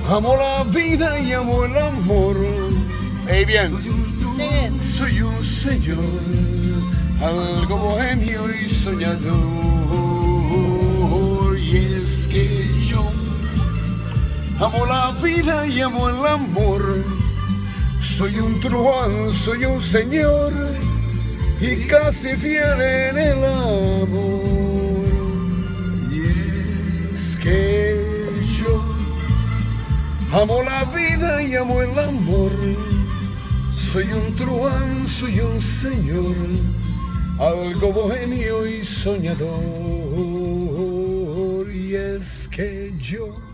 Amo la vida y amo el amor. Bien. Soy un señor, algo bohemio y soñador. Y es que yo amo la vida y amo el amor. Soy un truán, soy un señor y casi fiel en el amor. Y es que yo amo la vida y amo el amor. Soy un truán, soy un señor, algo bohemio y soñador. Y es que yo